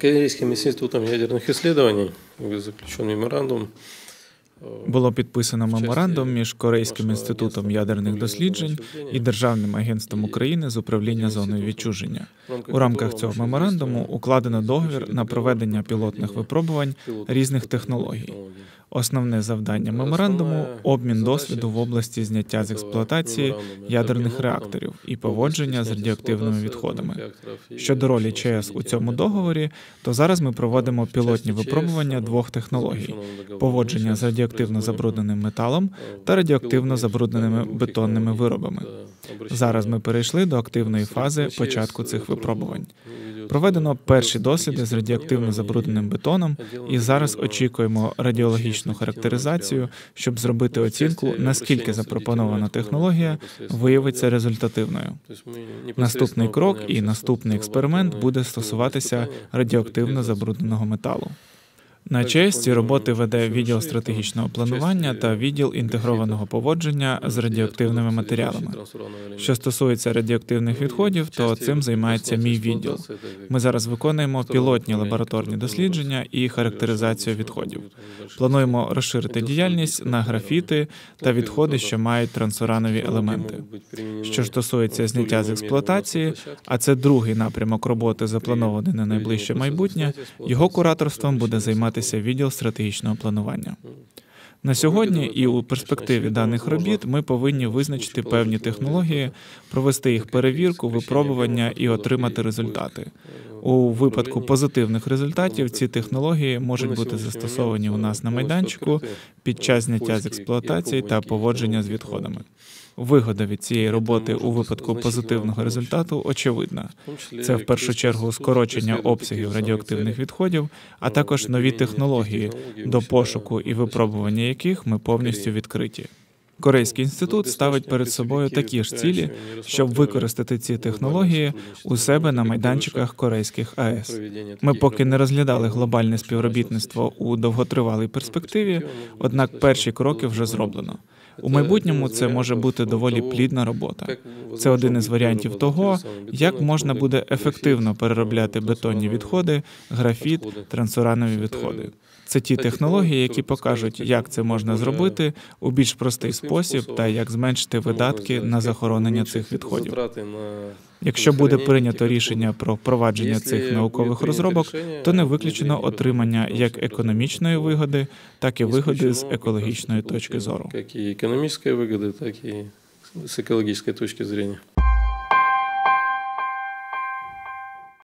Корейским институтом ядерных исследований заключен меморандум. Було підписано меморандум між Корейським інститутом ядерних досліджень і Державним агентством України з управління зоною відчуження. У рамках цього меморандуму укладено договір на проведення пілотних випробувань різних технологій. Основне завдання меморандуму – обмін досвіду в області зняття з експлуатації ядерних реакторів і поводження з радіоактивними відходами. Щодо ролі ЧС у цьому договорі, то зараз ми проводимо пілотні випробування двох технологій – поводження з радіоактивно забрудненим металом та радіоактивно забрудненими бетонними виробами. Зараз ми перейшли до активної фази початку цих випробувань. Проведено перші досліди з радіоактивно забрудненим бетоном і зараз очікуємо радіологічну характеризацію, щоб зробити оцінку, наскільки запропонована технологія виявиться результативною. Наступний крок і наступний експеримент буде стосуватися радіоактивно забрудненого металу. На ЧАЕС ці роботи веде відділ стратегічного планування та відділ інтегрованого поводження з радіоактивними матеріалами. Що стосується радіоактивних відходів, то цим займається мій відділ. Ми зараз виконуємо пілотні лабораторні дослідження і характеризацію відходів. Плануємо розширити діяльність на графіти та відходи, що мають трансуранові елементи. Що ж стосується зняття з експлуатації, а це другий напрямок роботи, запланований на найближче майбутнє, його кураторством буде займатися відділ стратегічного планування. На сьогодні і у перспективі даних робіт ми повинні визначити певні технології, провести їх перевірку, випробування і отримати результати. У випадку позитивних результатів ці технології можуть бути застосовані у нас на майданчику під час зняття з експлуатації та поводження з відходами. Вигода від цієї роботи у випадку позитивного результату очевидна. Це в першу чергу скорочення обсягів радіоактивних відходів, а також нові технології, до пошуку і випробування яких ми повністю відкриті. Корейський інститут ставить перед собою такі ж цілі, щоб використати ці технології у себе на майданчиках корейських АЕС. Ми поки не розглядали глобальне співробітництво у довготривалій перспективі, однак перші кроки вже зроблено. У майбутньому це може бути доволі плідна робота. Це один із варіантів того, як можна буде ефективно переробляти бетонні відходи, графіт, трансуранові відходи. Це ті технології, які покажуть, як це можна зробити у більш простий спосіб та як зменшити видатки на захоронення цих відходів. Якщо буде прийнято рішення про впровадження цих наукових розробок, то не виключено отримання як економічної вигоди, так і вигоди з екологічної точки зору. Як і економічної вигоди, так і з екологічної точки зору.